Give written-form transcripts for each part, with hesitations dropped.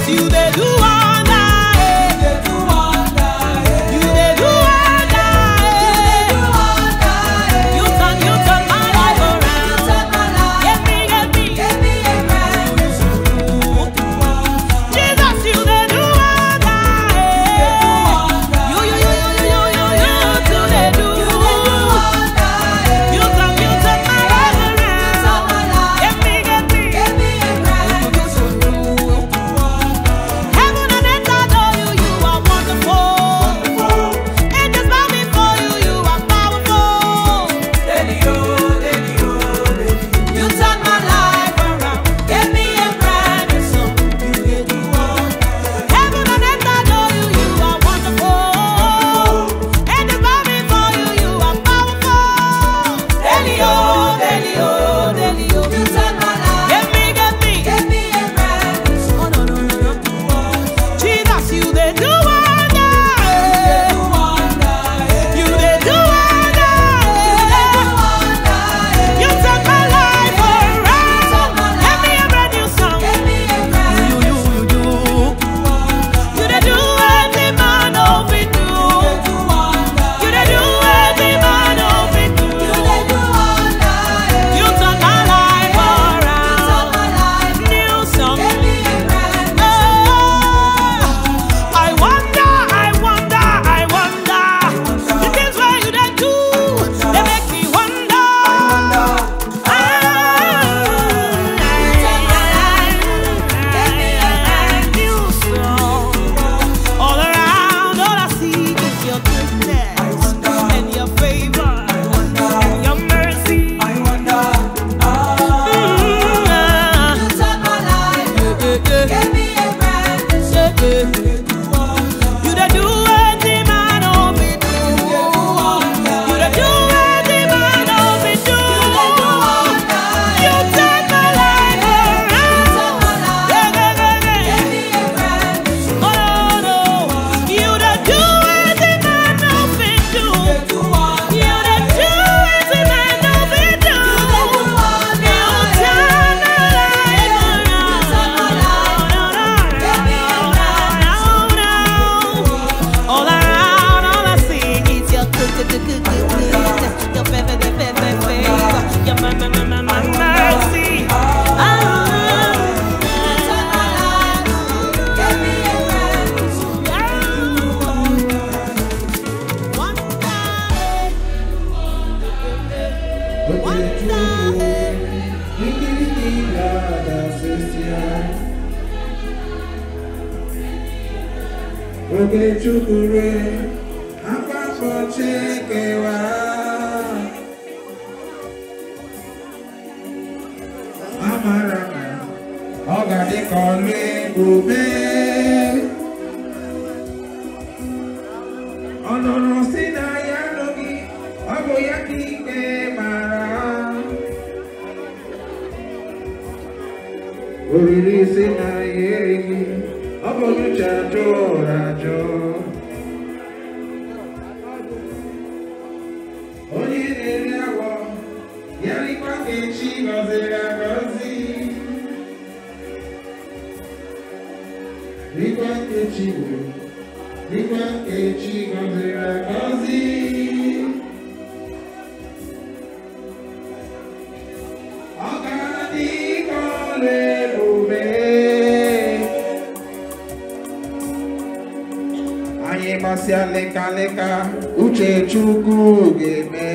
Leka uche chukwu geme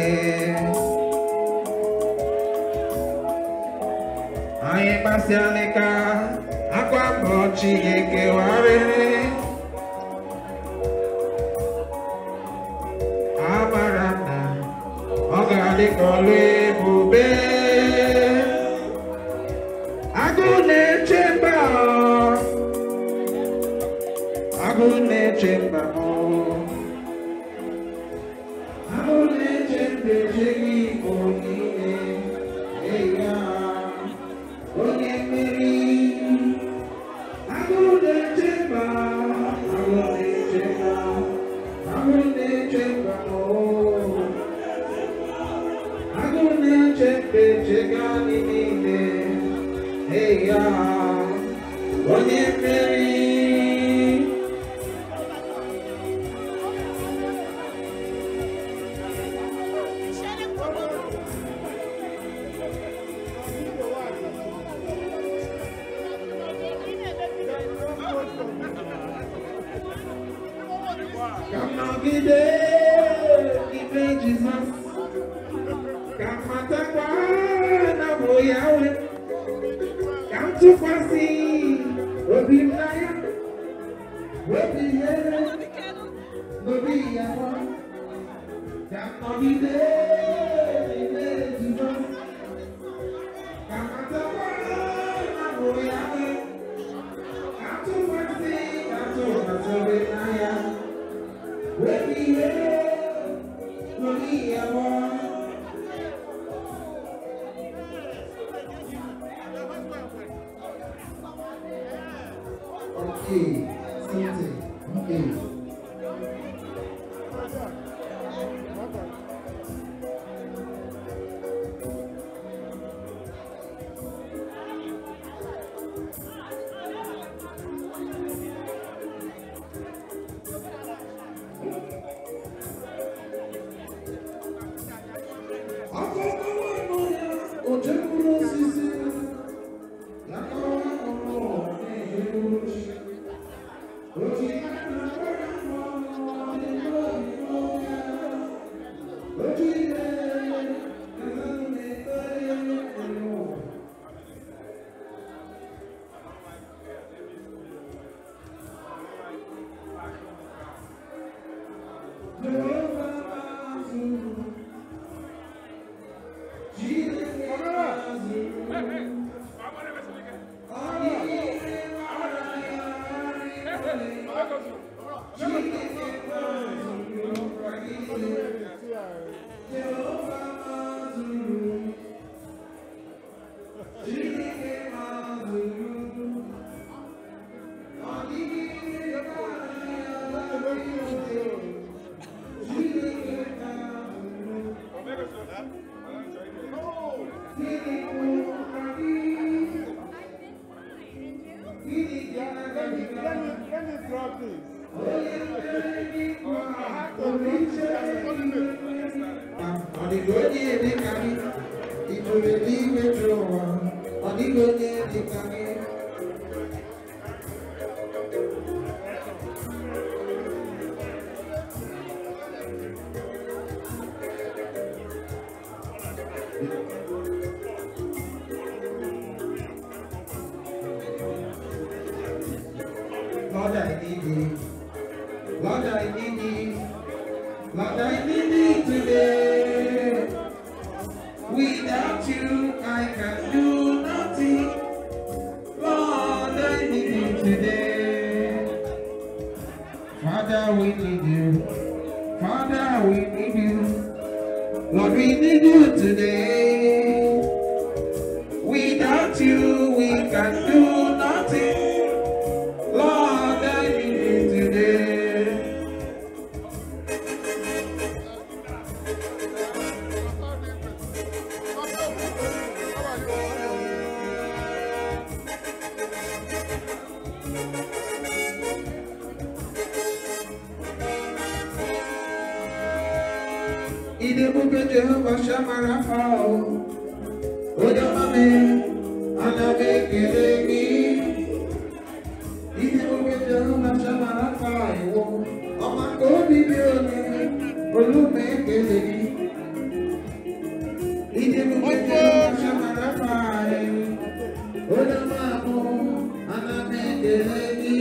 anyị gbasịa leka akwa mbochi ekewarịrị amara na ọ ga-adị ka ọlụ ebube agụ na-eche mba agụ na-eche mba Hey, Come on, give me Jesus. Come on, Takwana, boy, come to Kwasi, Oby Naya, Oby here, Oby Yawa. Come on, give me Jesus. Come on, Takwana, boy, come to Kwasi, come to Oby Naya, Oby here, Oby Yawa. Okay, something. Okay. Lord, I need you. Lord, I need you. Lord, I need you today. Without you, I can do nothing. Lord, I need you today. Father, we need you. Father, we need you. Lord, we need you today. Without you, we can do nothing. Lord, I need you today. Idemu Jehovah Shamarafa, Odamame, Anabe Kelegi. Idemu Jehovah Shamarafa, Omakobi Bione, Olume Kelegi. Idemu Jehovah Shamarafa, Odamamo, Anabe Kelegi.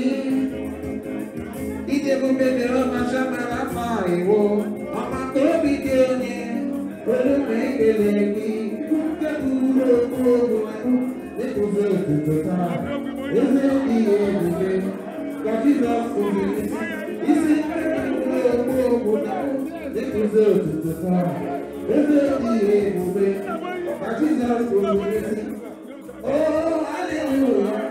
Idemu Jehovah Shamarafa, Omakobi Bione, Olume Kelegi. Oh, hallelujah.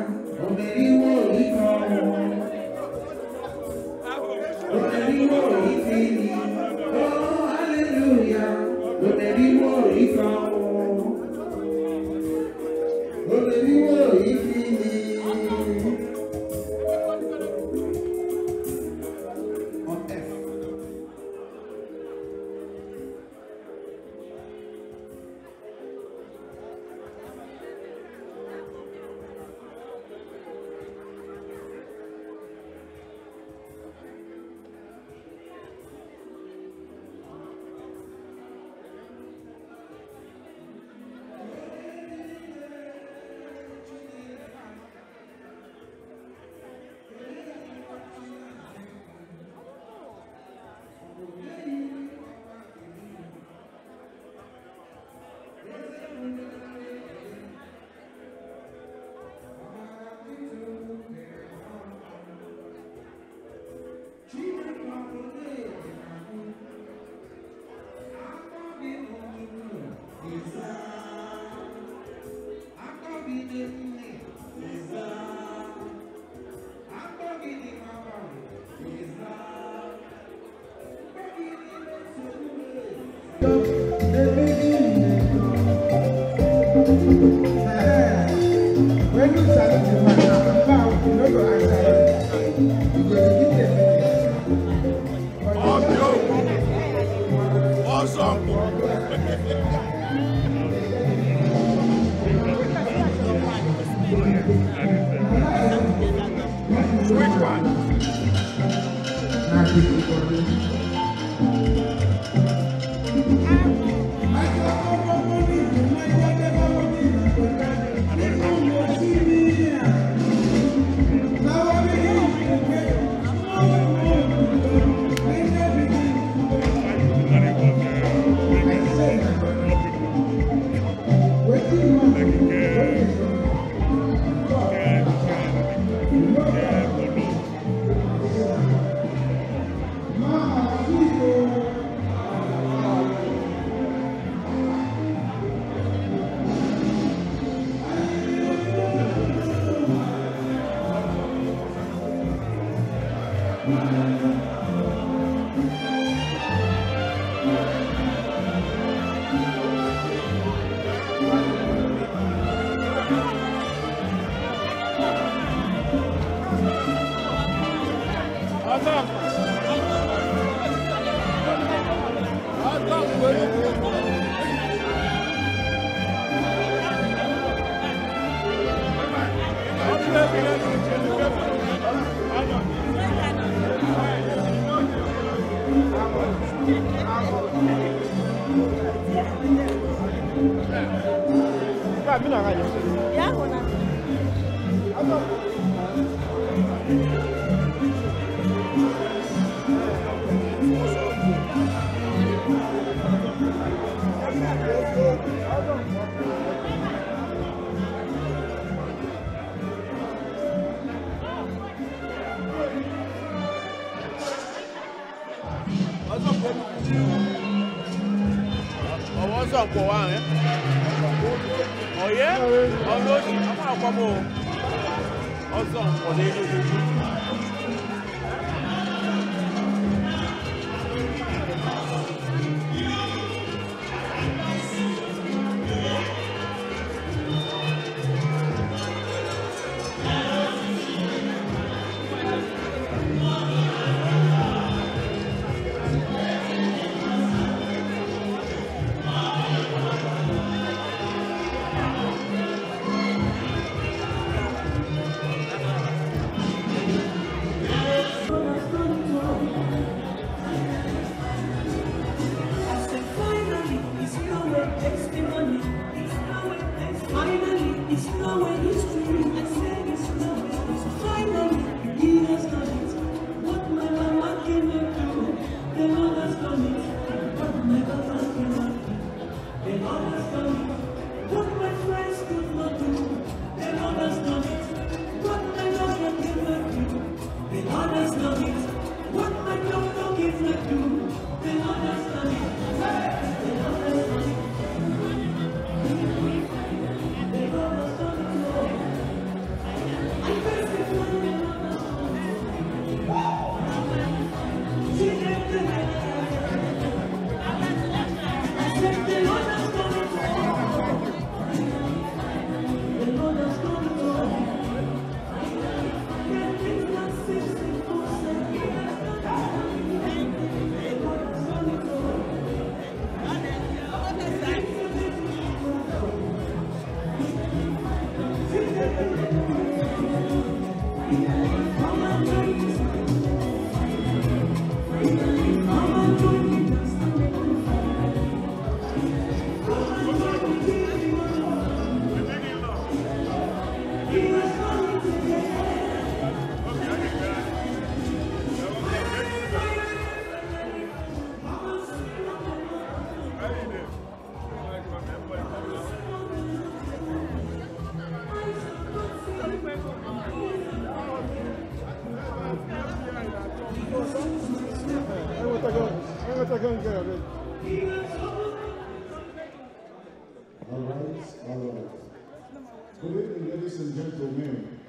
Good evening, ladies and gentlemen.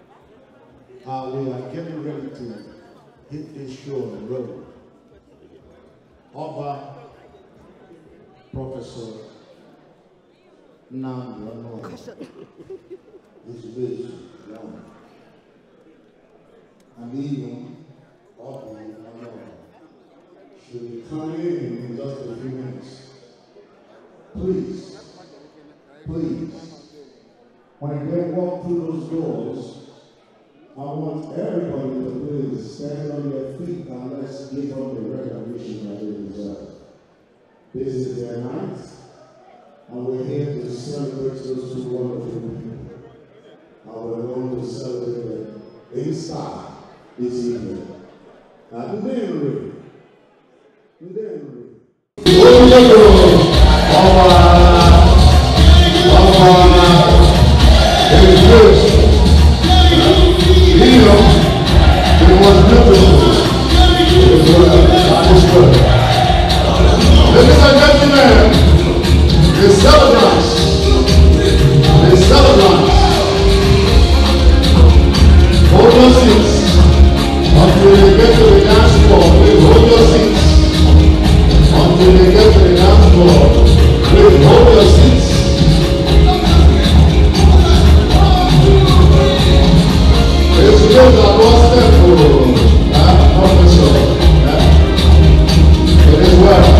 We are getting ready to hit this show on the road. Oba, Professor Nnamdi Iyom Oby, his wish, young. Iyom Oby Onuorah should be coming in just a few minutes. Please, please, when they walk through those doors, I want want everybody to please stand on their feet and let's give them the recognition that they deserve. This is their night, and we're here to celebrate those two wonderful people. And we're going to celebrate them inside this evening. Ladies and gentlemen, the celebrants, hold your seats until they get to the dance floor. Please hold your seats until they get to the dance floor. Please hold your seats. It's good that one step forward. Officer. It is well.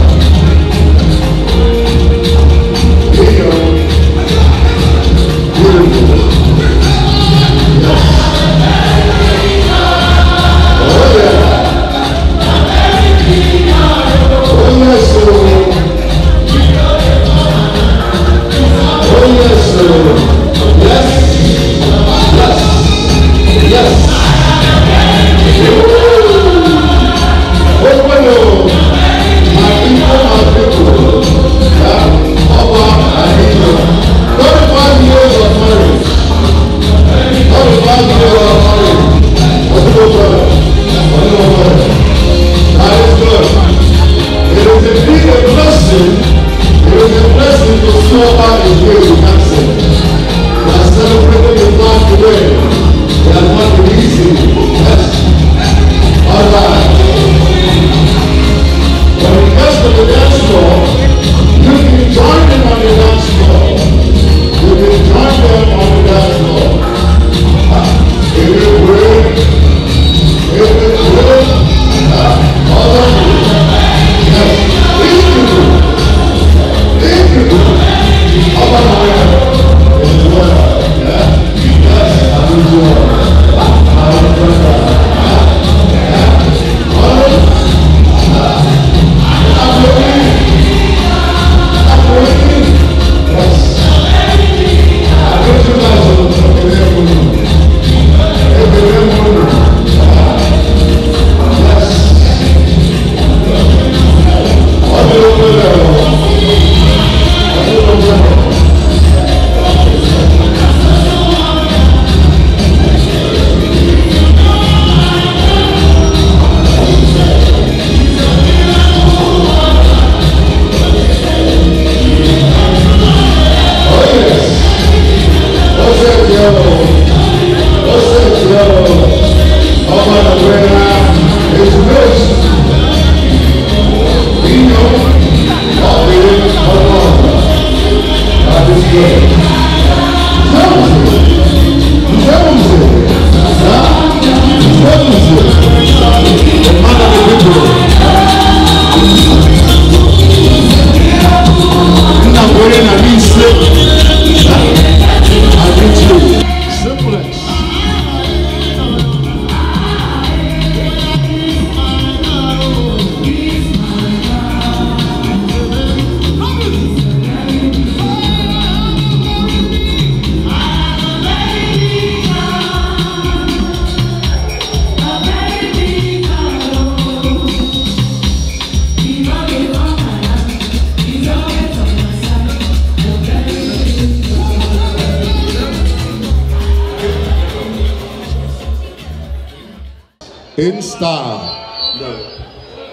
In style. No.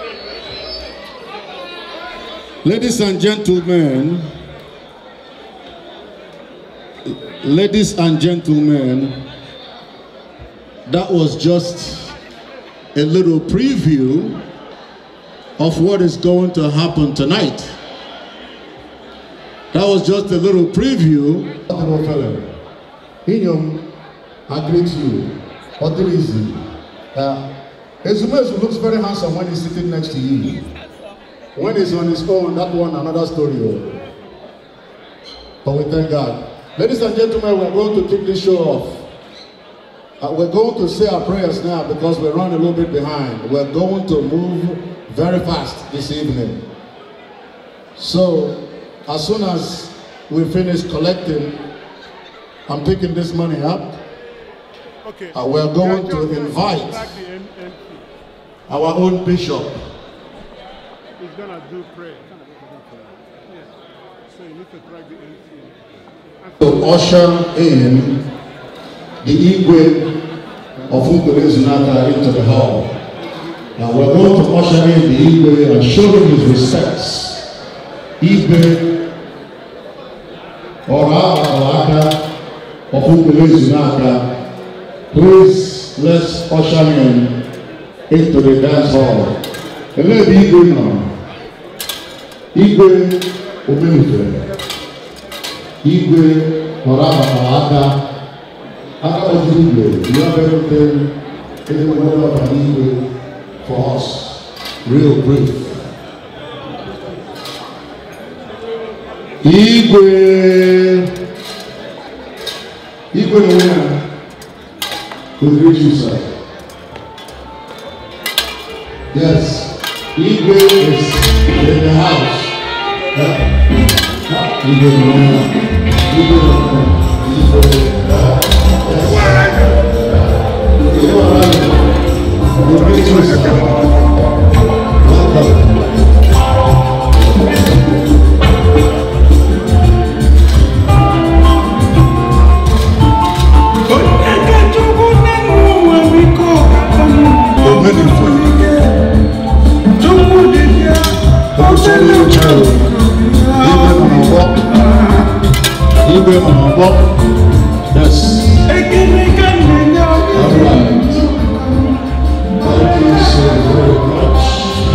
Ladies and gentlemen, that was just a little preview of what is going to happen tonight. That was just a little preview. Iyom, I greet you. What is it? Ezumezu looks very handsome when he's sitting next to you. When he's on his own, that one another story. But we thank God. Ladies and gentlemen, we're going to kick this show off. We're going to say our prayers now because we're running a little bit behind. We're going to move very fast this evening. So, as soon as we finish collecting and picking this money up, okay, we're going to invite our own bishop. He's going to do prayer. Yeah. So you need to track the NC. To usher in the Igwe of Nnamdi into the hall. Now we're going to usher in the Igwe and show him his respects. Igwe Onuorah of Nnamdi. Please, let's usher him into the dance hall. And let the Igwe now. Igwe Oby Igwe Onuorah. You have everything, anyone of an Igwe for us. Real brief. Igwe the winner will greet you, sir. Yes, Igwe is in the house. Igwe the winner. Igwe the winner. Yes. All right. Thank you so very much.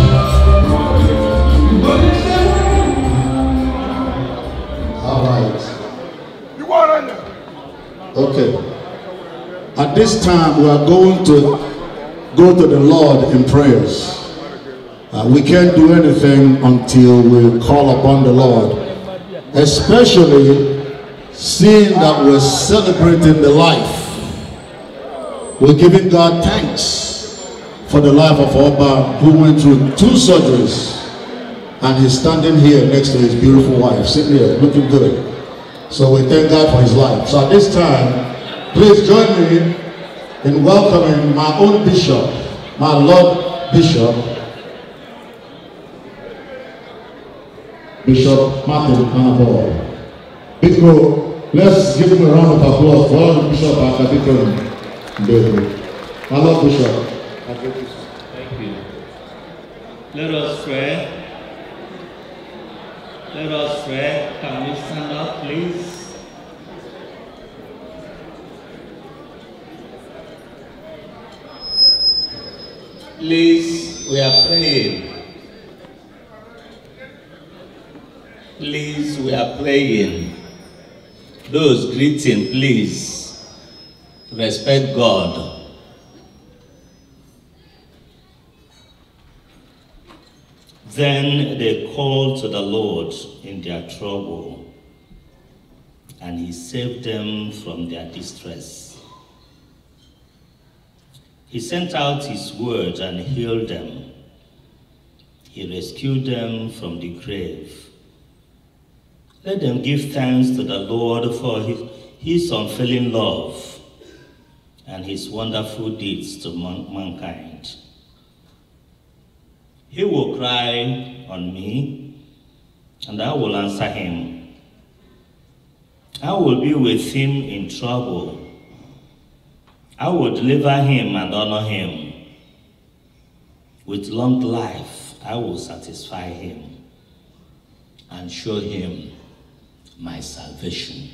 All right. Okay. At this time, we are going to go to the Lord in prayers. We can't do anything until we call upon the Lord, especially seeing that we're celebrating the life. We're giving God thanks for the life of Oba, who went through 2 surgeries, and he's standing here next to his beautiful wife, sitting here looking good. So we thank God for his life. So at this time, please join me in welcoming my own bishop, my Lord Bishop, Bishop Martin Nnamdi. Big bro, let's give him a round of applause for all the Bishop Akadikon. My Lord Bishop. Thank you. Let us pray. Let us pray. Can we stand up, please? Please, we are praying. Please, we are praying. Those greeting, please, respect God. Then they called to the Lord in their trouble, and he saved them from their distress. He sent out his word and healed them. He rescued them from the grave. Let them give thanks to the Lord for his unfailing love and his wonderful deeds to mankind. He will cry on me, and I will answer him. I will be with him in trouble. I will deliver him and honor him. With long life, I will satisfy him and show him my salvation.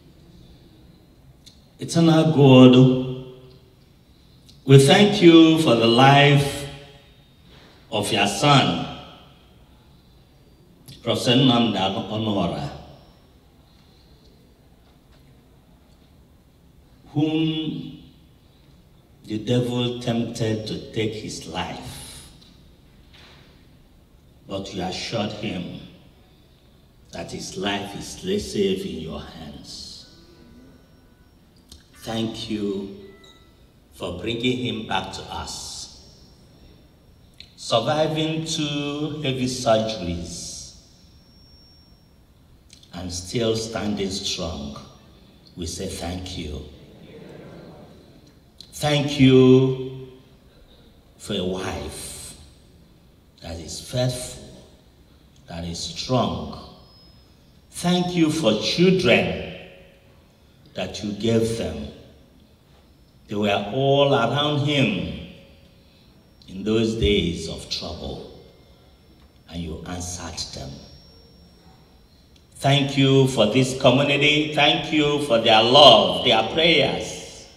Eternal God, we thank you for the life of your son, Prophet Nnamdi Onuorah, whom the devil tempted to take his life, but you assured him that his life is safe in your hands. Thank you for bringing him back to us. Surviving 2 heavy surgeries and still standing strong, we say thank you. Thank you for a wife that is faithful, that is strong. Thank you for children that you gave them. They were all around him in those days of trouble, and you answered them. Thank you for this community. Thank you for their love, their prayers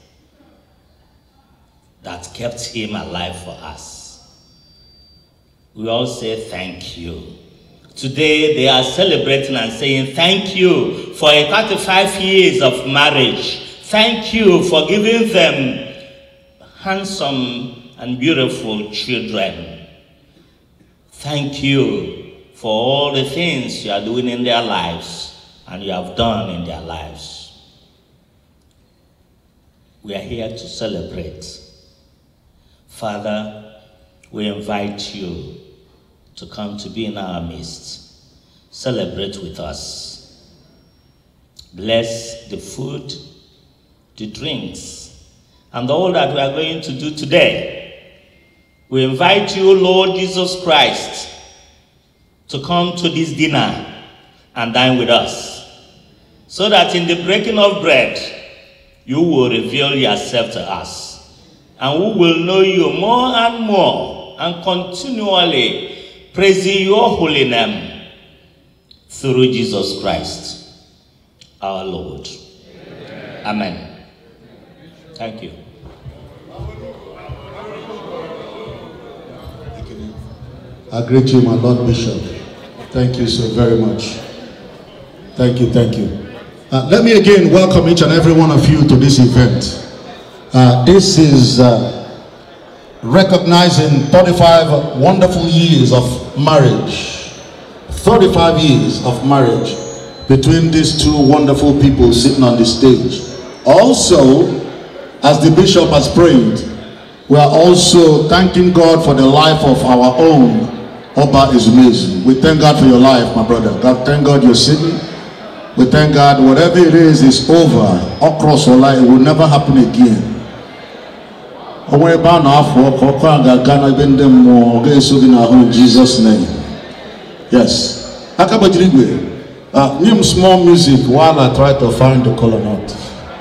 that kept him alive for us. We all say thank you. Today they are celebrating and saying thank you for a 35 years of marriage. Thank you for giving them handsome and beautiful children. Thank you for all the things you are doing in their lives and you have done in their lives. We are here to celebrate. Father, we invite you to come to be in our midst. Celebrate with us. Bless the food, the drinks, and all that we are going to do today. We invite you, Lord Jesus Christ, to come to this dinner and dine with us, so that in the breaking of bread, you will reveal yourself to us, and we will know you more and more, and continually praising your holy name through Jesus Christ, our Lord. Amen. Thank you. I greet you, my Lord Bishop. Thank you so very much. Thank you, thank you. Let me again welcome each and every one of you to this event. This is recognizing 35 wonderful years of marriage. 35 years of marriage between these two wonderful people sitting on the stage. Also, as the bishop has prayed, we are also thanking God for the life of our own Oba Ezumezu. We thank God for your life, my brother. God, thank God you're sitting. We thank God whatever it is over. Across your life, it will never happen again. In Jesus' name. Yes. Give small music while I try to find the color note.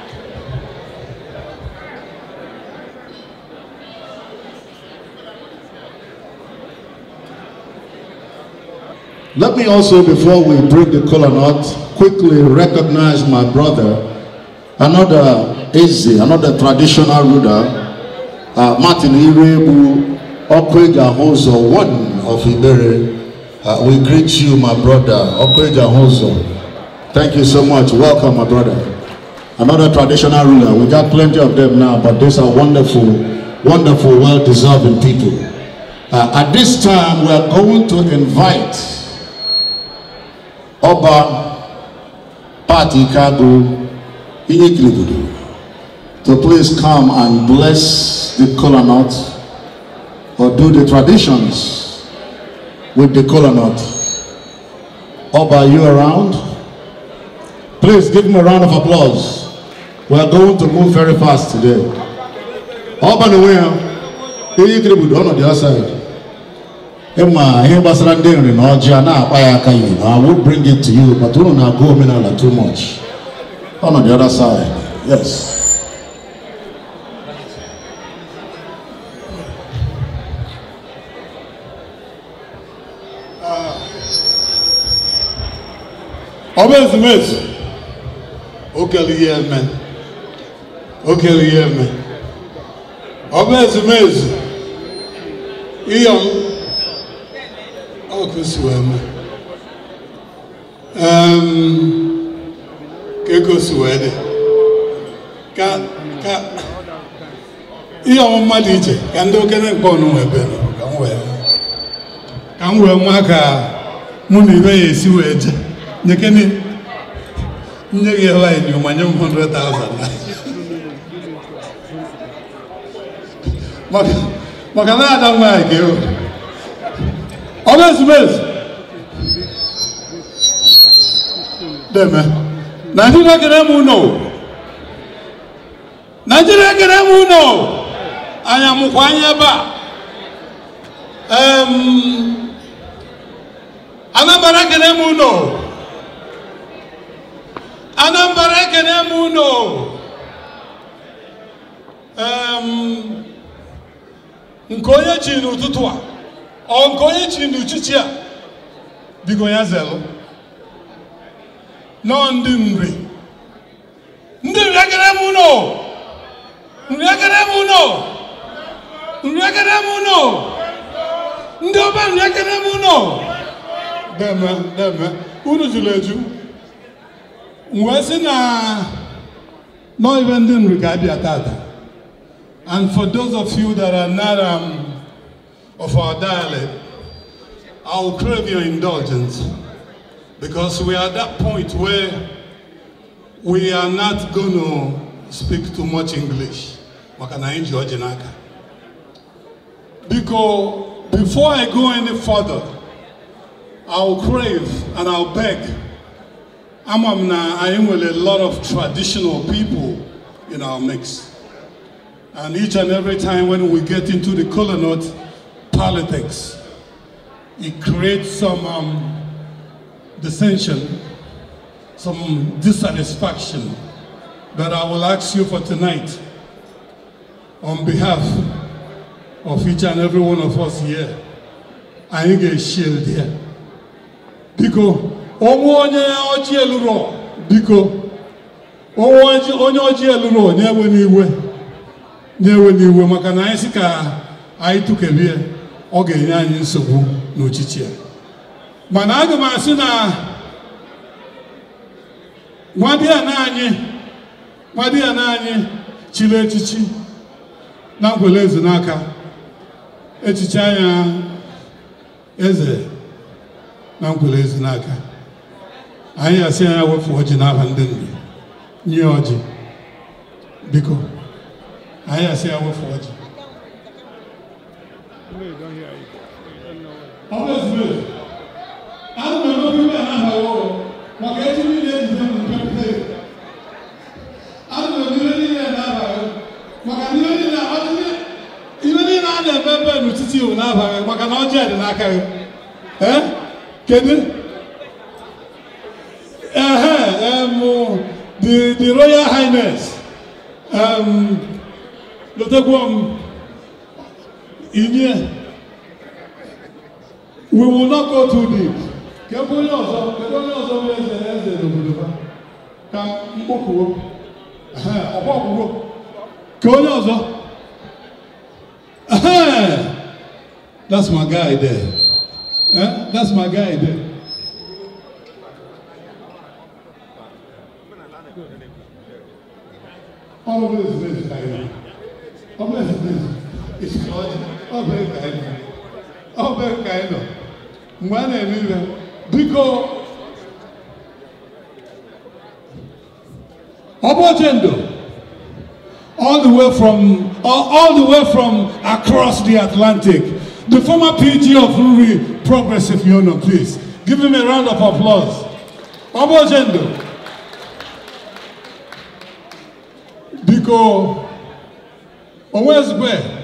Let me also, before we break the kola nut, quickly recognize my brother, another Eze, another traditional ruler, Martin Irebu Okweja Hozo, one of Ibere. We greet you, my brother, Okweja Hozo. Thank you so much. Welcome, my brother. Another traditional ruler. We got plenty of them now, but these are wonderful, wonderful, well-deserving people. At this time, we are going to invite Oba Party Kago to please come and bless the kola nut or do the traditions with the kola nut. Oba, are you around? Please give him a round of applause. We are going to move very fast today. Oba the way on the other side. I will bring it to you, but we don't go too much. On the other side, yes. Obey the okay, yeah, man. Okay, yeah, man. Obey the Iyom Suwede. Iyom Oby can do can go no can we maka Munibe Suwede. You can you 100,000. maka na ada nwa ike o. Obes. Deme. Nigeria kere no. Nigeria kere no. Anya mukwanya ba. Anambra kere no. Anambra kere no. Nkoye chi n'ụtụtụ a ọ nkoye chi n'uchichi a biko ya zelu nọ ndị nri ekere m ụnọ nri ekere m ụnọ ndị ọba nri ekere m ụnọ deme unu jụrụ eju wee sị na nọ ibe ndị nri ka abịa tata. And for those of you that are not of our dialect, I will crave your indulgence because we are at that point where we are not going to speak too much English. Because before I go any further, I will crave and I'll beg. I am with a lot of traditional people in our mix. And each and every time when we get into the colonel politics, it creates some dissension, some dissatisfaction that I will ask you for tonight on behalf of each and every one of us here. I get a shield here. Because onye oji eluro, because onye oji eluro nyewe niwe. Nyewe niwe maka na anyị sị ka anyị tụkebie ọ ga-enye anyị nsogbu n'ochichi ya. Mana aga m asị na nwadị ya na anyị chiri echichi na ngwele eze n'aka echichi anya eze na ngwele eze n'aka anyị asị anya wefu ọjị n'aha ndị nri nye ọjị biko. I say I will forge. No, you don't hear it. You don't know it. Always. I don't know people that have a war. What can you do is them I don't know you that have a what can you do even in other member to see you now, what can I jet and I carry? Can you? The Royal Highness. We will not go too deep. That's my guy there. That's my guy there. All of this is very it's very kind. Very kind. Because all the way from across the Atlantic, the former PG of Raleigh Progressive Union, please give him a round of applause. Obojendo. Because always where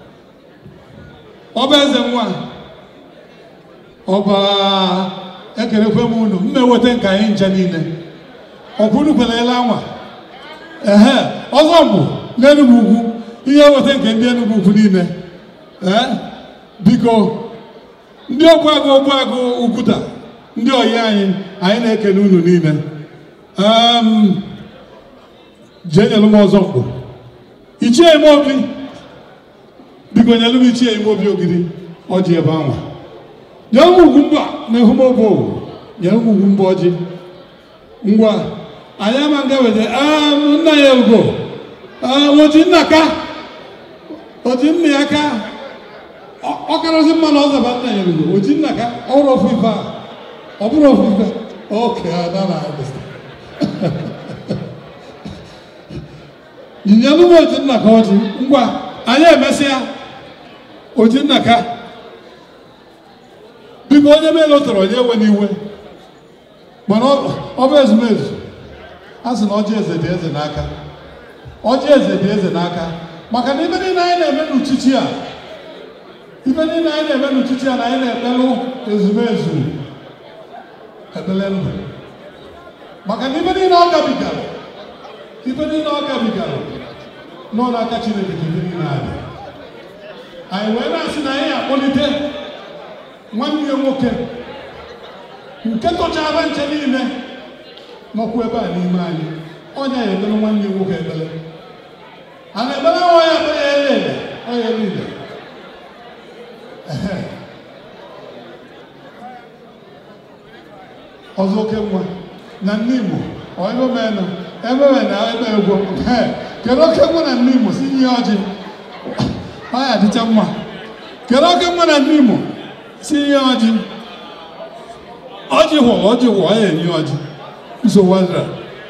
Oba ekerekwe munu mmewote nka anyị ncha niile ọkwunu kwelela anwa ọzọ mbụ n'Enugwu ugwu ihe wote nke ndị Enugwu ugwu niile biko ndị ogbuagụ Uguta ndị oyi anyị na-ekene unu niile jee nyelu m ọzọ mkpụ Ichie Iyom Oby biko nyelu m Ichie Iyom Oby ogidi ọjị ebe anwa nyelu m ugwu mba na ihu m obo nyelu m ugwu mba ọjị ngwa anyị ama nga wede nna ya ugo oji nna ya ka ọ karọzi mma na ọzaba nna ya ugo oji nna ka ọ bụrụ ofu ife a ọ bụrụ ofu ife okay I understand nyelu m oji nna ka ọjị ngwa anya emesia ojinaka biko onye melo toro onye we niwe mana obe ezumezu asị na ọjị eze dị eze n'aka ọjị eze dị eze n'aka maka na ibe niile anyị na-eme n'uchichi a ibe niile anyị na-eme n'uchichi a na anyị na-ekpelụ ezumezu ekpele ndụ maka na ibe niile ọ gabigara nọ n'aka Chineke ka ibe niile adị anyị wee na-asị na anyị akpọlite nwanne ya nwoke nke tọchara nche niile nọkwa ebe a n'ime anyị onye ya ekpere nwanne ya nwoke ekpere a na-ekpere nwa ya ekpere ya ele onye niile ọzọ oke nwa na nne Imo ebe menụ emewe na ebe egwu kedu oke nwa na nne Imo si nye ọjị ọ ya dịcha mma kedu oke nwa na nne Imo si nye ọjị ọjị hụ ọ ya enye ọjị nsogbu adịra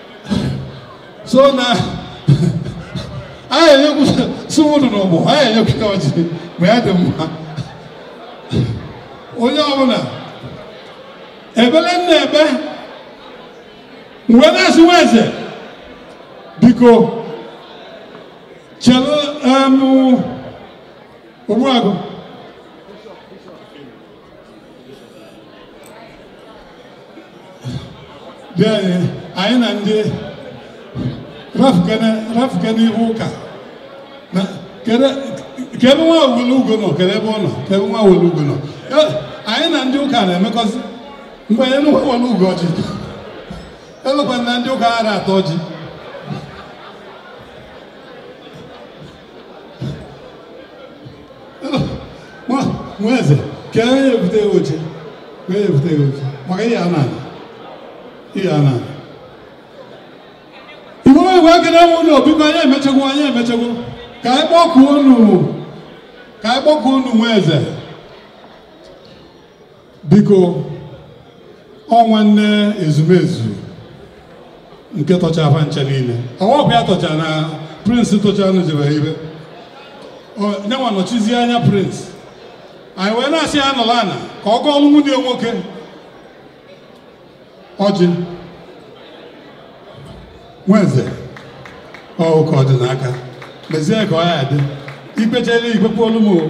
so na anyị enyekwu sụmụdụ n'ụgbọ anyị enyekwu ya ọjị ma ya dị mma onye ọbụla ebele nna ebe mgbe na-asị nwa eze biko chelụ Ogbuagụ bịa anyị na ndị rafụga n'ihu ụka kebe nwa wele ugo nọ kebe ebe ọ nọ kebe nwa wele ugo nọ anyị na ndị ụka na-emekọzi mgbe anyị nwa wele ugo ọjị elụkwa na ndị ụka ara atọ ọjị nwa eze ka anyị ebute oche maka ihe a na-ana iwe igwe akịrị enwe ụlọ biko anyị emechagwo ka anyị kpọkuo unu nwa eze biko ọ nwanne ezumezu nke tọcha afa nche niile ọwọkwa ya tọcha na prince tọcha anụ jebe ibe nyanwa nọchizie anya prince anyị wee na-asị ya nọla ana ka ọ gọọlụ nwunye nwoke ọjị nweze ọụka ọ dị n'aka mezie ka ọ ya dị ikpechere ikpekpe olu m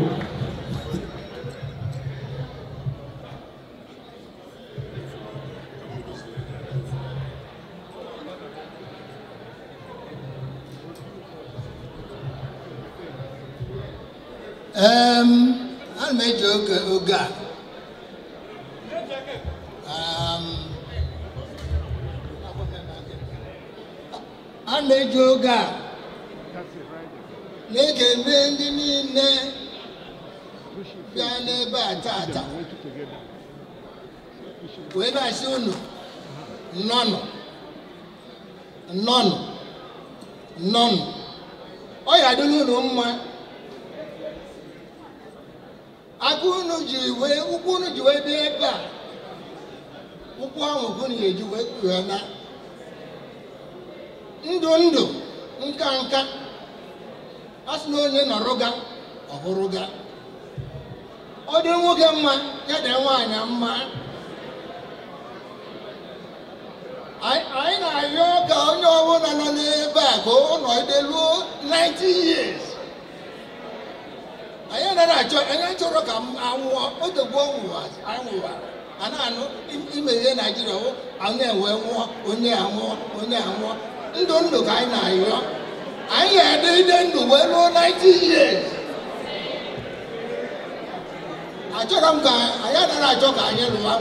ana m eji oge a na-eji oge a na-ekele ndị niile bịa n'ebe a tata wee na-asị unu nnọnụ ọ ya adịla unu mma aka unu ji wee ụkwụ unu ji wee bịa ebe a ụkwụ ahụ ka unu ga-eji wee kpue na ndụ nka a sị na onye nọrụga ọhụrụga ọ dị nwoke mma ya dị nwaanyị mma anyị na-arịọ ka onye ọbụla nọ n'ebe a ka ọ nọdeluo 90 years anyị chọrọ ka anwụọ otegbuo anwụwara a na-anụ imeghe Naijiria a na-enwe nwụọ onye anwụọ ndụ ka anyị na-arịọ anyị ga-edide ndụ wee ruo 90 years achọrọ m ka anyị anaghị achọ ka anyị lụwa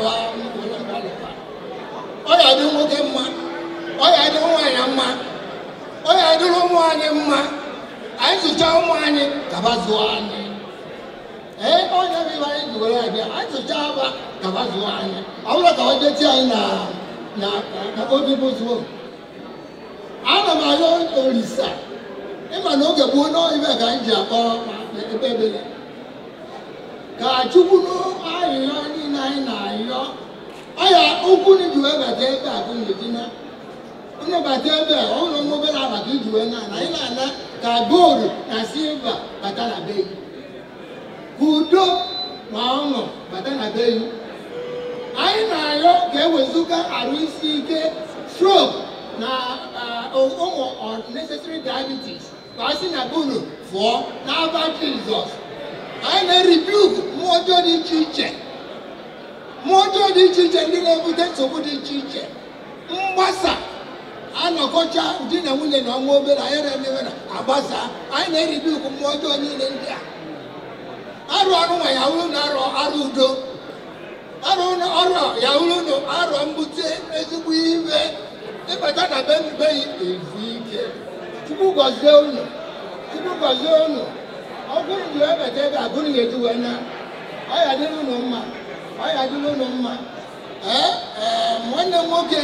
ọ ya dị nwoke mma ọ ya dị nwaanyị mma ọ ya dịrị ụmụ anyị mma anyị zụcha ụmụ anyị kaba zụọ anyị onye bụ ibe anyị ji were abịa anyị zụcha aba kaba zụọ anyị ọ bụrụ ka ọ jeti anyị na obi bụ zuo ana m arịọ Olisa ịma na oge gboo n'ibe ka anyị ji akpọ ebe ka Chukwu n'ahịhịa niile anyị na-arịọ ọya okwu ji wee bata ebe a unu bata ebe a ụlọ obere abata iji wee na anyị na-ana ka gold na silver bata na be udo na ọṅụ bata na be anyị na-arịọ ka ewezuga arụ isi ike stroke na ụmụ unnecessary diabetes ka a sị na bunu fụọ n'aba Jizọs. Anyị na-rebuke mmụọ ọjọọ dị iche iche, mmụọ ọjọọ dị iche iche ndị na-ebute nsogbu dị iche iche, mgbasa anọkọcha di na nwunye na ọnwa obere anyị na-emewe na agbasa. Anyị na-rebuke mmụọ ọjọọ niile ndị a. Arụ ọrụ nwa ya wụrụ na arụ udo, arụ ya wụrụ na arụ mbute ezigbo iwe ịbata na be ezu ike. Chukwu gọzie unu, Chukwu gọzie unu. Ọ bụrụ na ebeta ebe a bụrụ ga-eji wee na ọ ya dịrị unu mma, ọ ya dịrị unu mma. Nwanne m nwoke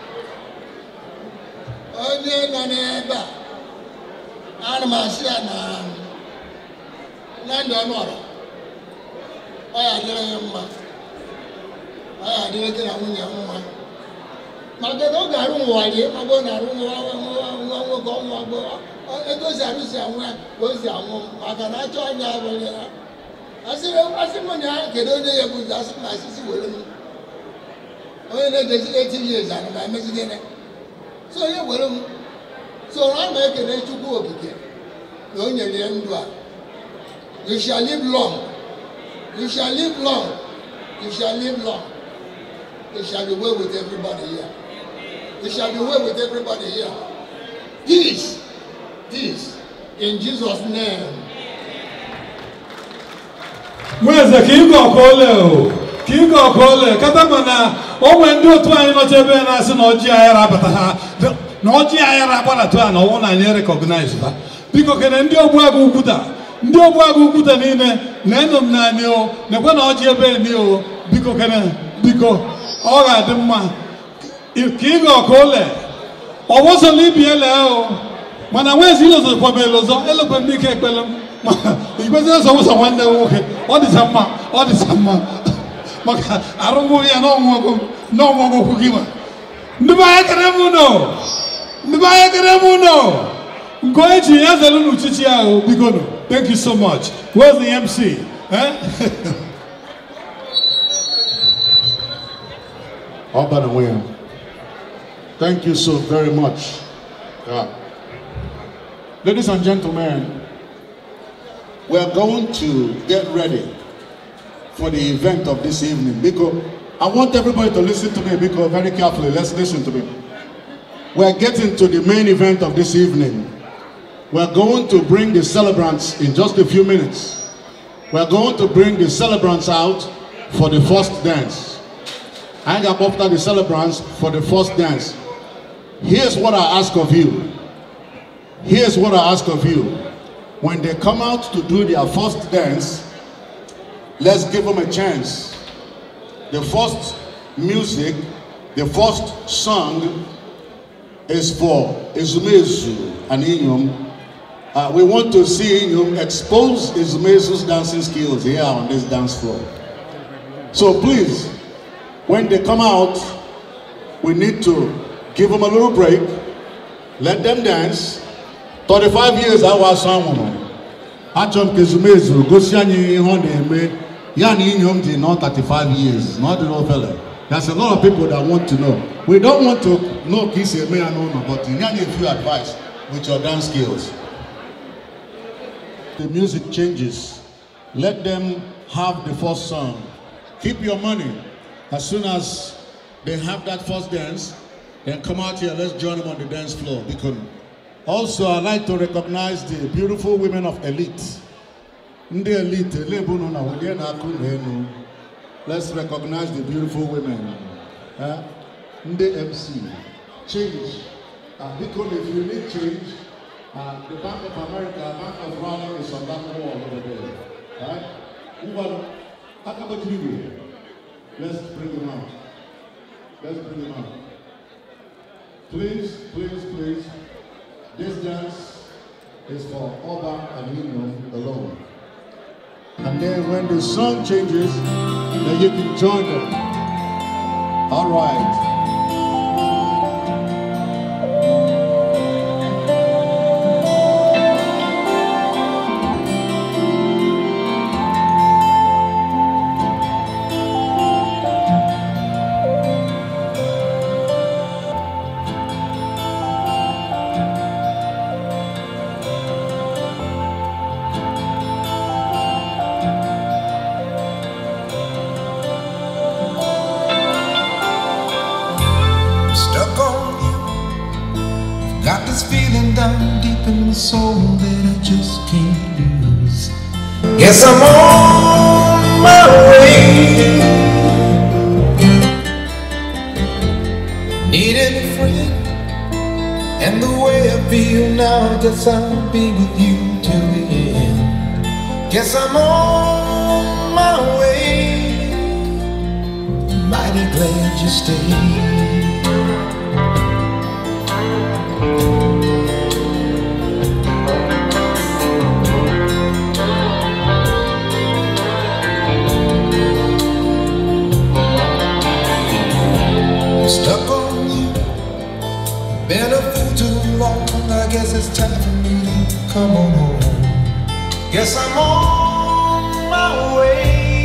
onye nọ n'ebe a ana m asị ya na Nnamdi Onuorah ọ ya dịrị ya mma, ọ ya dịrị gị na nwunye mma. Maka na ọ ga-arụ nwa ya ma ọ na-arụ nwa nwoke ọnwa agbọghọ egosi arụsi anwụ ya ka o si anwụ maka na achọ anya abụghị ya. Asị m na ya kedu onye ya bụzi asị m asịsị were m onye na-edozi 80 years ana ma emezi gịnị so onye were m so ha ma ekele Chukwu okike na o nyere ya ndụ a. You shall live long, you shall live long, you shall live long. You shall be well with everybody here. You shall be well with everybody here. Peace, peace, in Jesus' name. Mweze kingo kole kingo kole kata mana onwe ndị otu anyị nọ ebe na-asị na ọjị ayara abata ha na ọjị ayara agbara to na ọwụ na anyị recognize ba biko kene ndị ogbuagụ ukwuta ndị ogbuagụ ukwuta niile na-eno m naanị o nekwe na ọjị ebe ni o biko kene biko ọ ga-adị mma ka ị ga-ọkole ọwụsọla ibi ele o mana nwezi ilozo kwabe elozo elekwe m n'ike ekpele m ikwesịrị ọsọ ụzọ nwanne m nwoke ọ dịcha mma ọ dịcha mma maka arụmụ ya n'ọnwụọgwụ okwu gị ma ndị be anyị kere m nọ ndị be anyị kere m nọ nke onye ji ya zelu n'uchichi ahụ biko nọ. Thank you so much. Where's the MC? Urban William, thank you so very much. Ladies and gentlemen, we are going to get ready for the event of this evening because I want everybody to listen to me because very carefully, let's listen to me. We are getting to the main event of this evening. We are going to bring the celebrants in just a few minutes. We are going to bring the celebrants out for the first dance. I got after the celebrants for the first dance. Here's what I ask of you. Here's what I ask of you. When they come out to do their first dance, let's give them a chance. The first music, the first song is for Ezumezu and Iyom. We want to see Iyom expose Ezumezu's dancing skills here on this dance floor. So please, when they come out, we need to give them a little break, let them dance. 35 years I was someone. Achom Ezumezu, Gosiani Honde, Yani Iyom did not 35 years, not the old fella. There's a lot of people that want to know. We don't want to know Kisi Eme and Ono, but you need a few advice with your dance skills. The music changes. Let them have the first song. Keep your money. As soon as they have that first dance, then come out here, let's join them on the dance floor. Because also, I'd like to recognize the beautiful women of Elite. Let's recognize the beautiful women. The MC. Change. Because if you need change, the Bank of America, Bank of Raleigh is on that wall over there. Right? Let's bring them out. Let's bring them out. Please, please, please. This dance is for Oba and Iyom alone. And then when the song changes, then you can join them. All right. Guess I'm on my way. Needed a friend, and the way I feel now, guess I'll be with you till the end. Guess I'm on my way. Mighty glad you stayed. Stuck on you, been a fool too long. I guess it's time for me to come on home. Guess I'm on my way.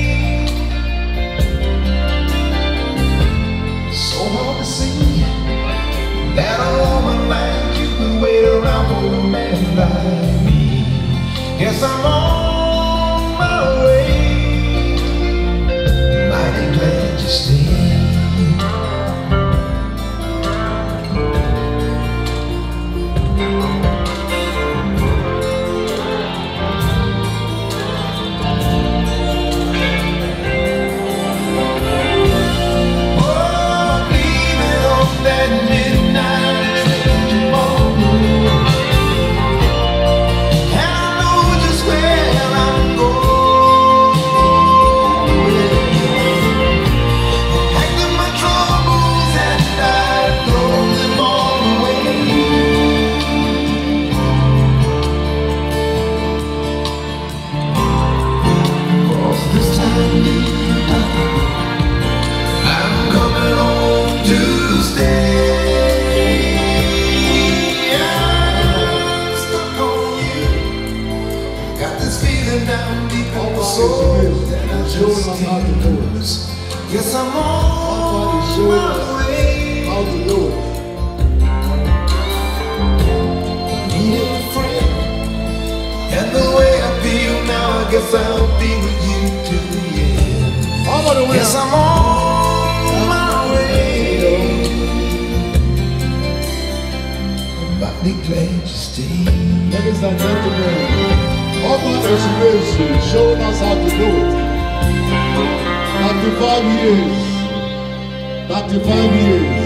So hard to see that a woman like you would wait around for a man like me. Guess I'm on my way. Mighty glad you stayed. Guess I'm on my way. How to do it. Need a friend, and the way I feel now, I guess I'll be with you till the end. Guess I'm on my way. I'm mighty glad you stayed. Ladies and gentlemen, Oby Onuorah showing us how to do it. 35 years. 35 years.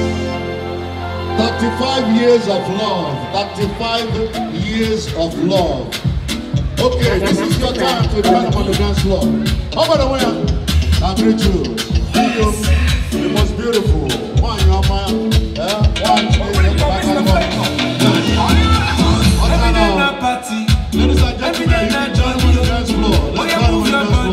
35 years of love. 35 years of love. Okay, this is your time to turn up on the dance floor. How about the winner? I greet you. Iyom, the most beautiful. One, your man. One, two, three, back and forth. Ladies and gentlemen, you can join on the dance floor. Let's turn on the dance floor.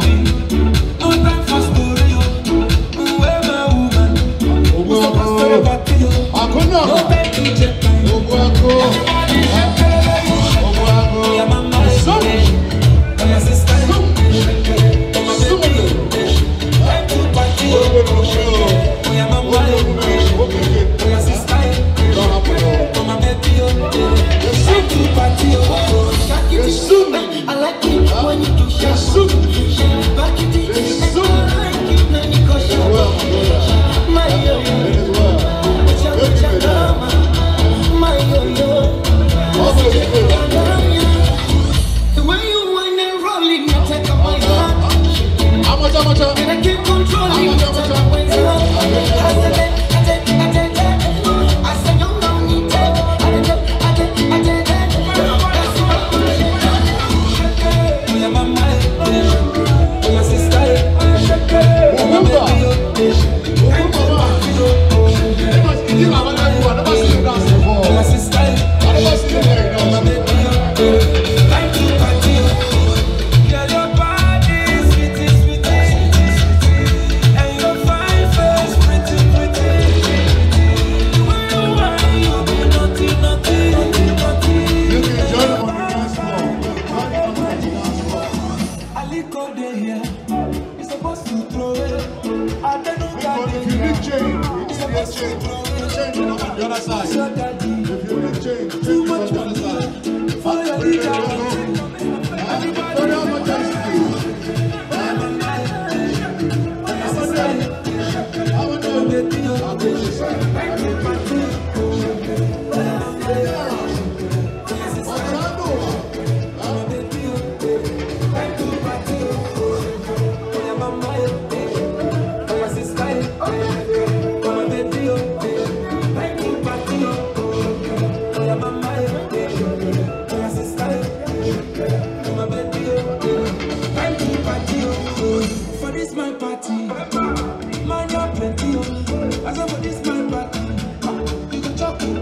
my party. Man, you're plenty. I said, but this my party. You can talk to me.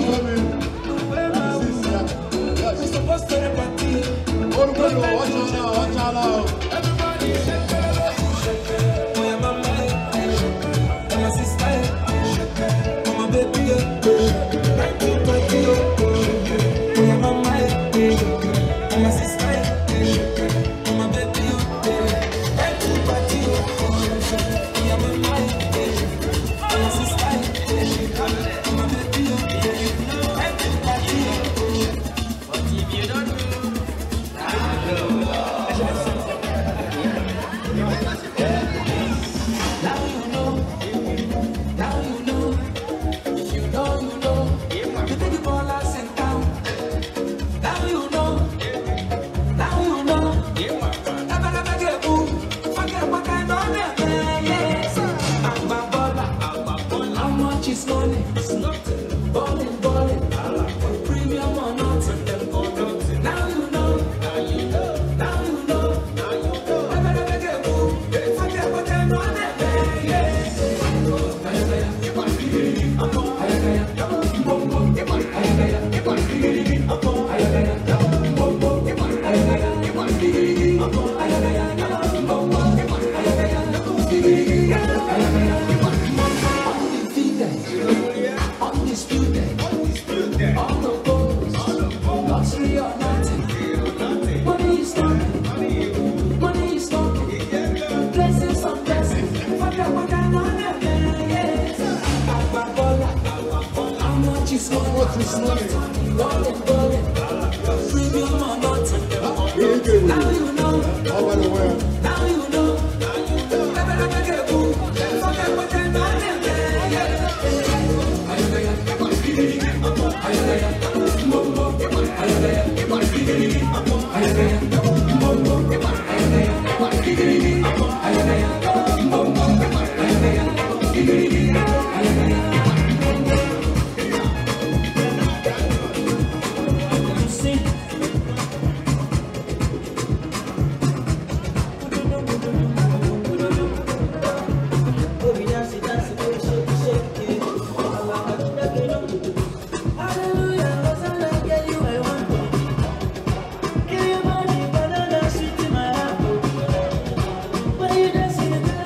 We're supposed to have a party. Everybody shake it. Oh, yeah, my man. Oh, my sister. Oh, my baby. Right to party. Oh, yeah, my man. Oh, my sister. Oh, my baby. Right to party. Oh, yeah, my man. Oh, my sister. Oh, my baby. Right to party. But if you don't know, now you know. If you know, you know. You take the ball and send down. Now you know. Never get boo. Forget what I know. Yes. How much is money? It's nothing. Balling. Premium or nothing. Now you know. Never get boo. Forget what I know. Undisputed, all the goals, luxury or nothing. Money is talking, blessings on blessings. Forget what I know. Yes. How much is money? Rolling. Premium or nothing. Now you know. Never get boo. Forget what I know. When you dance in the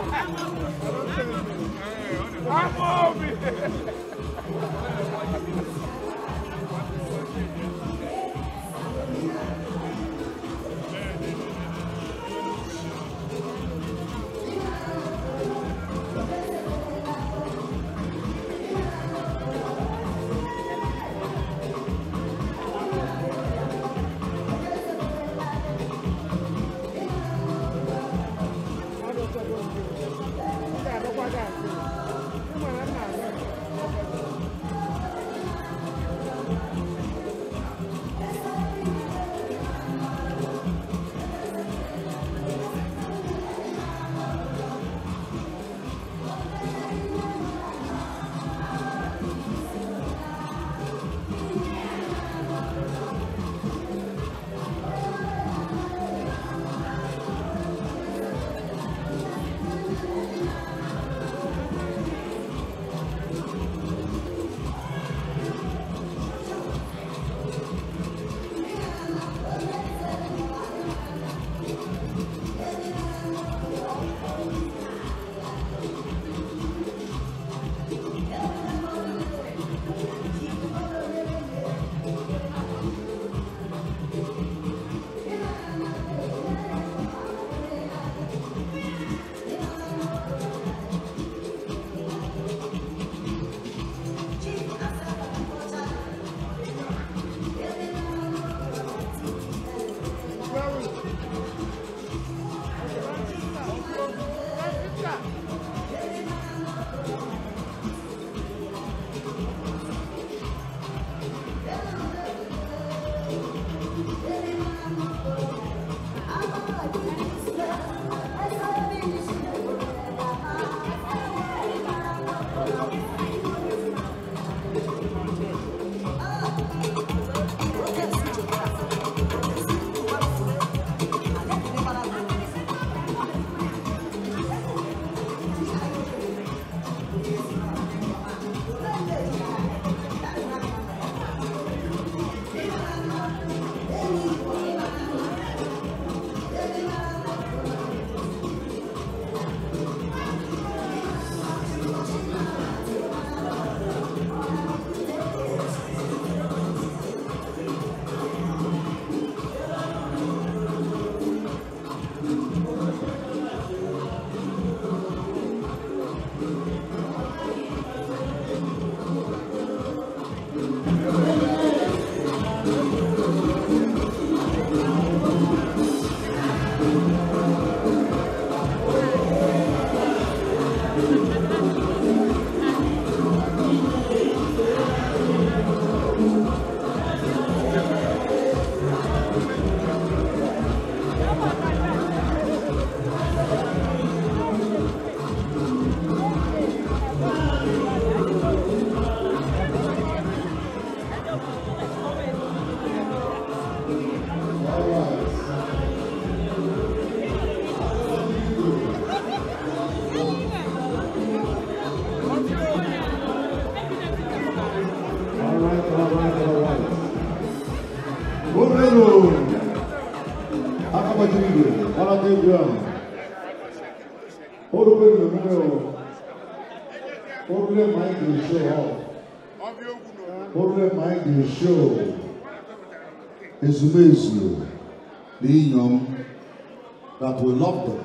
That we love them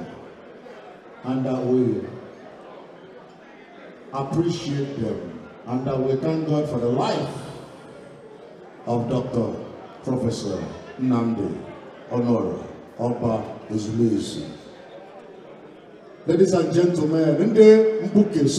and that we appreciate them and that we thank God for the life of Dr. Professor Nnamdi Iyom Oby. Ladies and gentlemen, in the Mbuke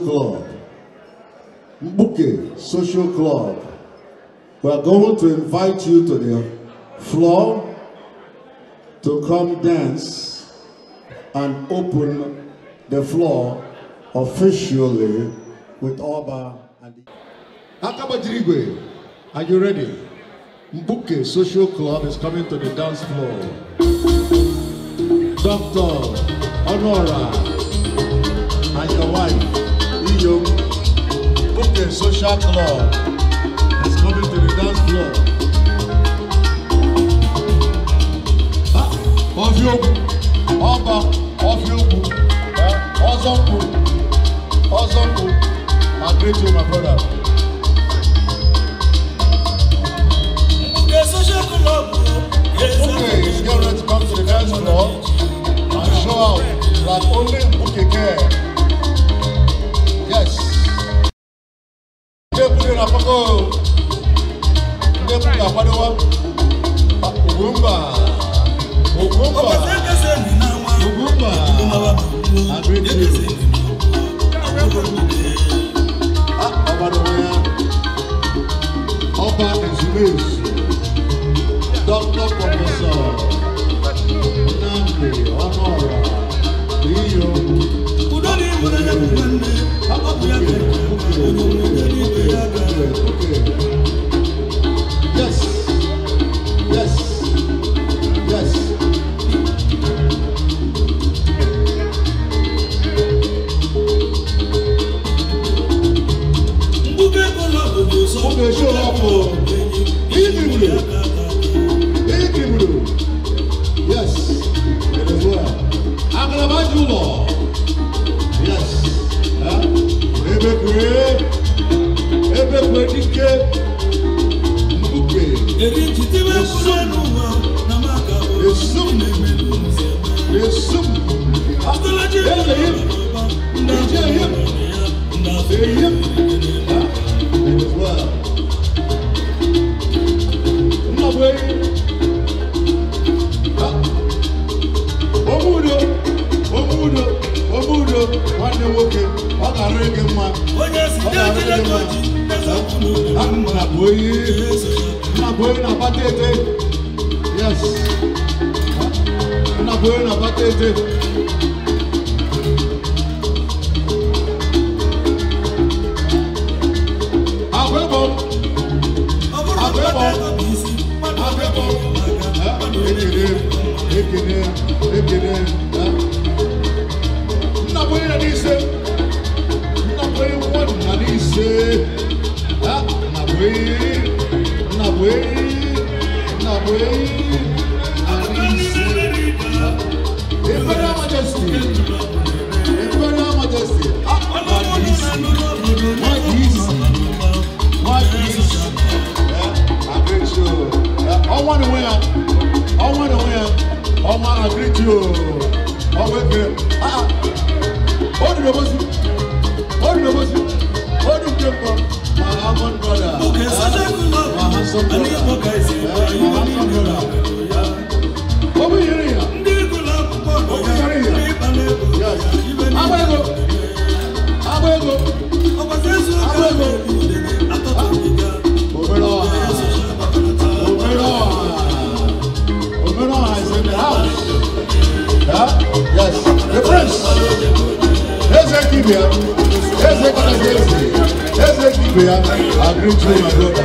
Social Club, we are going to invite you to the floor to come dance and open the floor officially with Oba and Akabajirigwe. Are you ready? Mbuke Social Club is coming to the dance floor. Dr. Onuorah and your wife, Iyom Mbuke Social Club is coming to the dance floor. Of you, Oba, of you, Awesome. I greet you, my brother. Okay, it's getting ready to come to the dance floor and show out that only Mbuke care. Yes. I greet you. Oba is Miss Dr. Professor Nnamdi Iyom Oby Okay. Yes. Okay, show up for yes, it is well. Agalabajulo. Yes. Ebe dike. Mbuke. Esum. It is well. Omudo, one woke, what are you ma? Yes. I greet you. Yes, the prince. I greet you, my brother.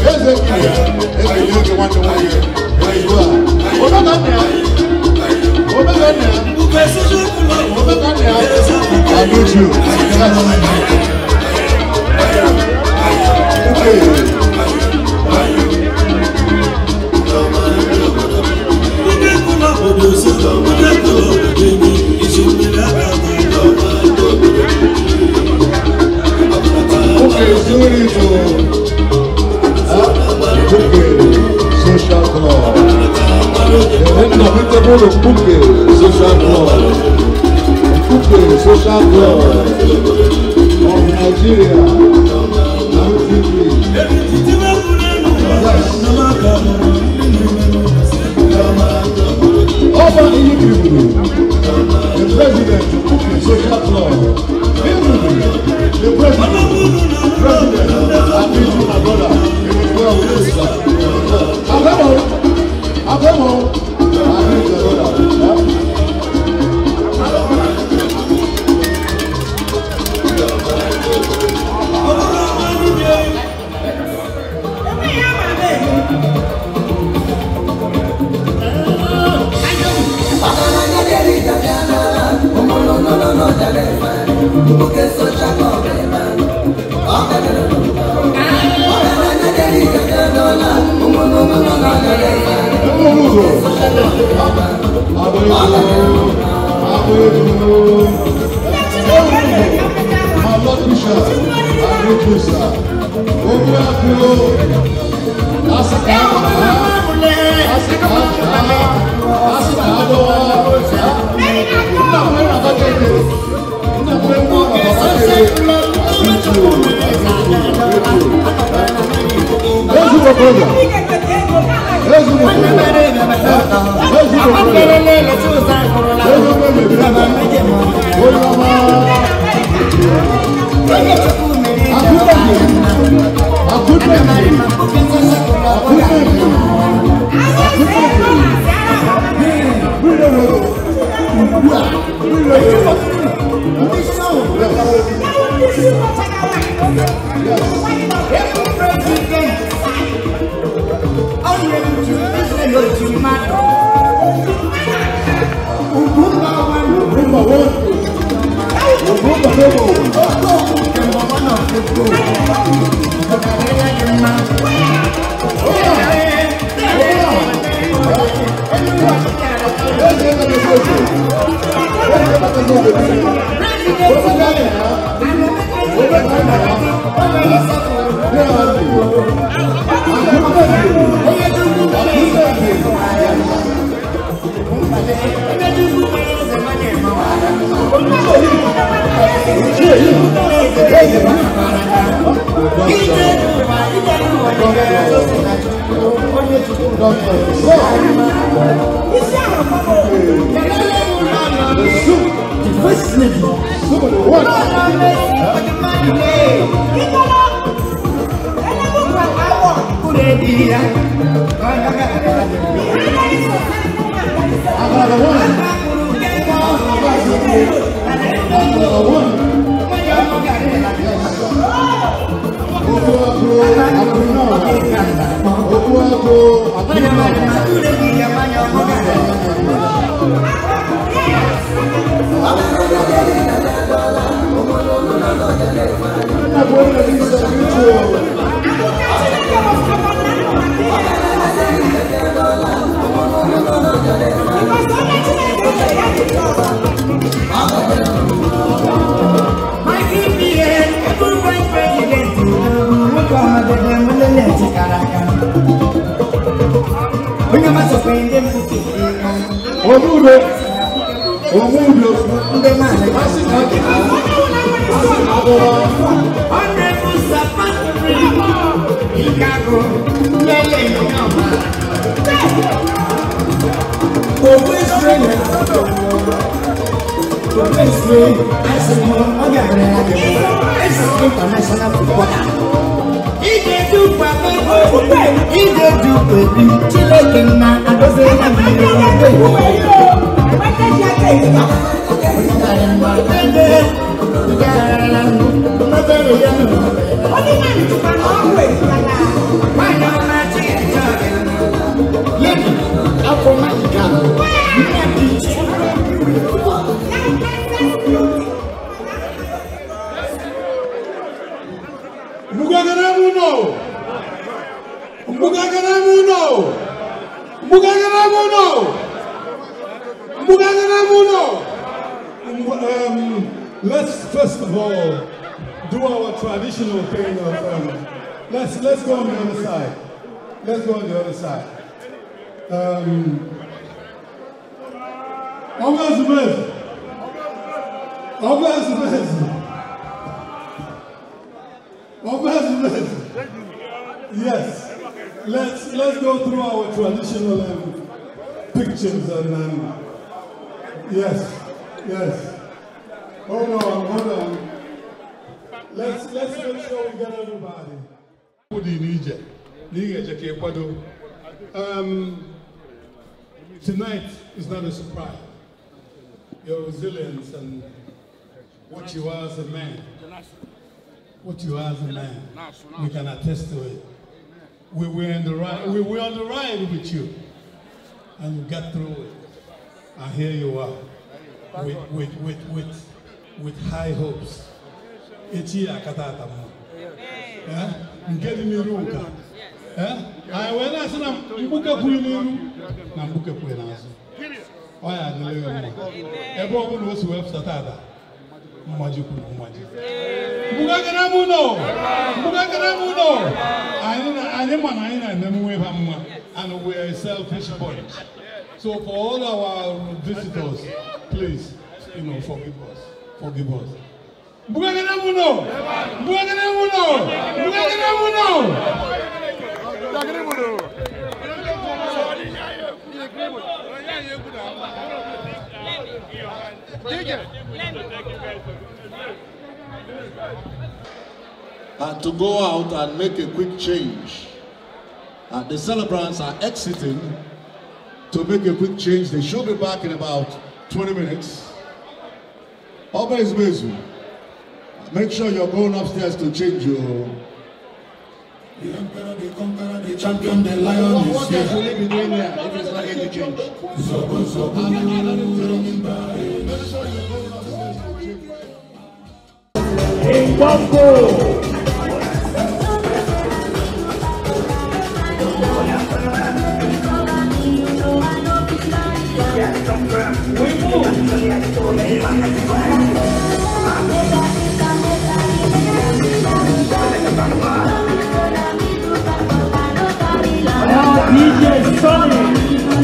I greet you. Social club. Social club of Nigeria. Over the president of Social club. The president, I meet you, my brother. It is well with this sir. Abemo, I meet the brother. My Lord Bishop, I need you, sir. Let's first of all do our traditional thing of let's go on the other side. Let's go on the other side. Yes, let's go through our traditional pictures and yes. Hold on. Let's make sure we get everybody. Tonight is not a surprise. Your resilience and what you are as a man. We can attest to it. We were on the ride with you, and you got through it. And here you are, with high hopes. I'm getting you room. I went as I'm And we are a selfish bunch. So for all our visitors, please, forgive us. Forgive us. To go out and make a quick change. The celebrants are exiting to make a quick change. They should be back in about 20 minutes. Always busy. Make sure you're going upstairs to change your... The emperor, the conqueror, the champion, the lion is here. What else will he be doing here if it's not going to change? In Congo! DJ Sonny.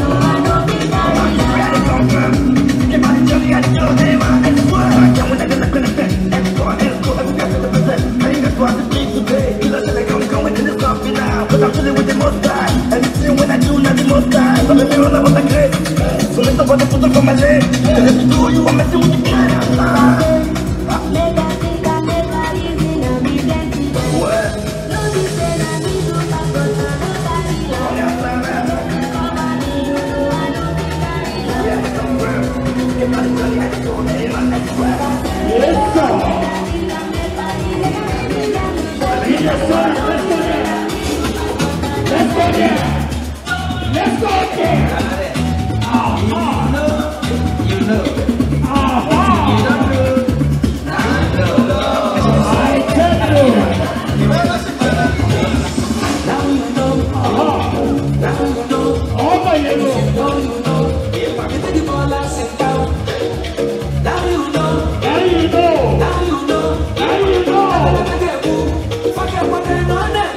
I'm chilling with the most guy, and it's when I do not the most guy. So let me run about the great. So let nobody put up on my leg. And if you do, you are messing with the guy. Yes, sir. Yes, sir. Let's go there. Let's go there. You know. I tell you. Now you know. Now you know. Oh my God. If I can take the ball and sit down. Now you know. Now you know. Now you know. Now you know. Forget what they're on that.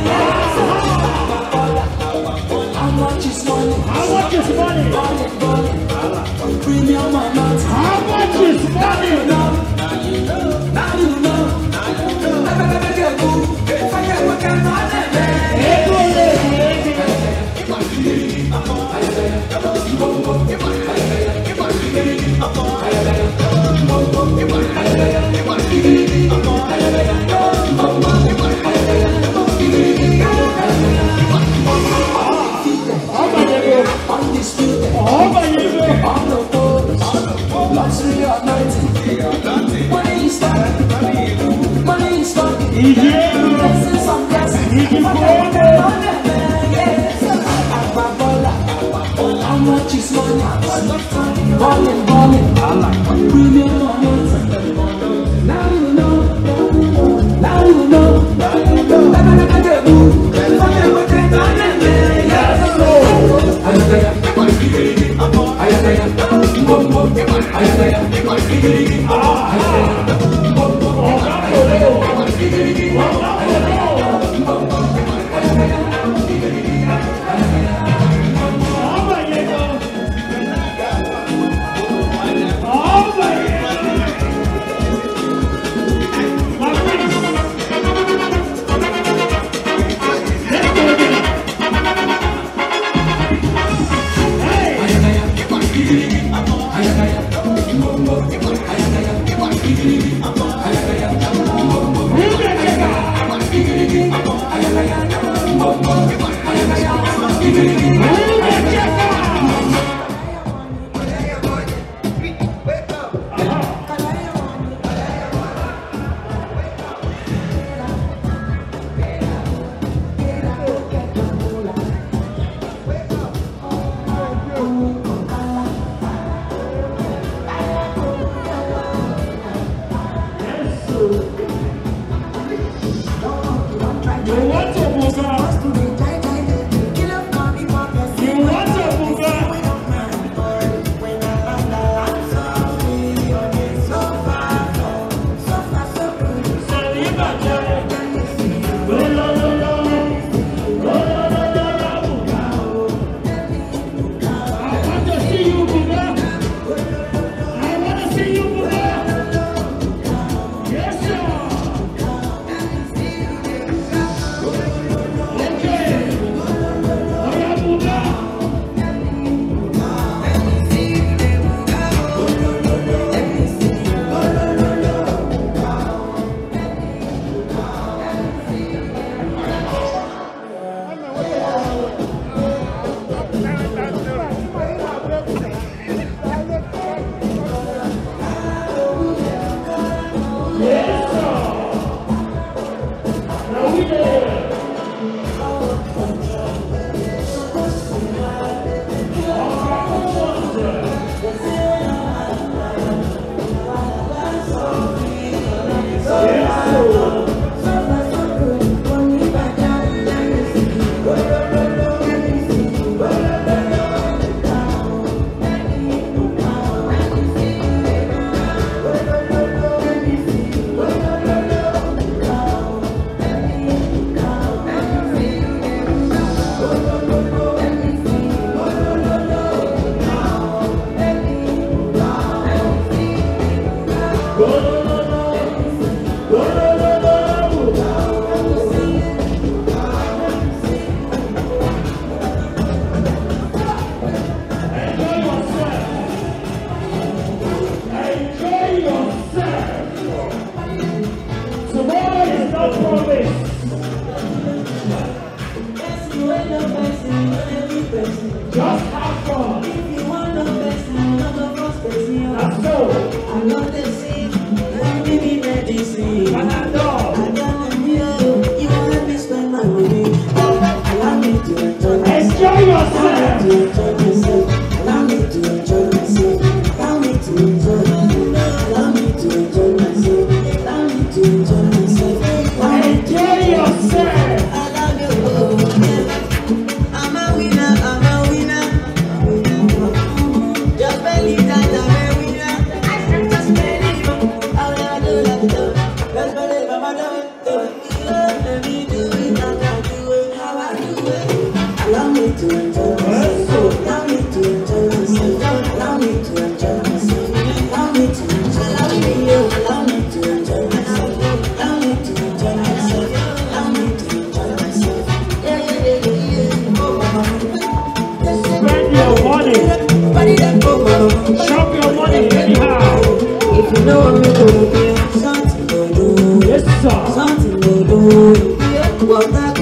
How much is money? Premium amount. How much is money? Now you know. Now you know. If I get what I'm on it, undisputed, on the boards, luxury of 90. Money is talking, money is talking. Blessings on blessings. How much is money? Balling, balling. Premium moments. Now you know. Now you know. I I love the sea. You give me medicine. I don't know you want me spend my money. Allow me to enjoy myself. Allow me to enjoy myself. Allow me to enjoy myself. Allow me to enjoy myself. Allow me to enjoy myself. Enjoy yourself. I love you. I'm a winner. I'm a winner. Just believe that I'm a winner. Just believe. I'll never do that. Just believe I'm a winner. Let me do it. I can do it. How I do it. Allow me to enjoy myself. Allow me to enjoy myself. Allow me to enjoy myself. Allow me to enjoy myself. Allow me to enjoy myself. Allow me to enjoy myself. Allow me to enjoy myself. Spend your money. Shop your money anyhow. If you know what me do, something to do. Yes, sir. Something to do. What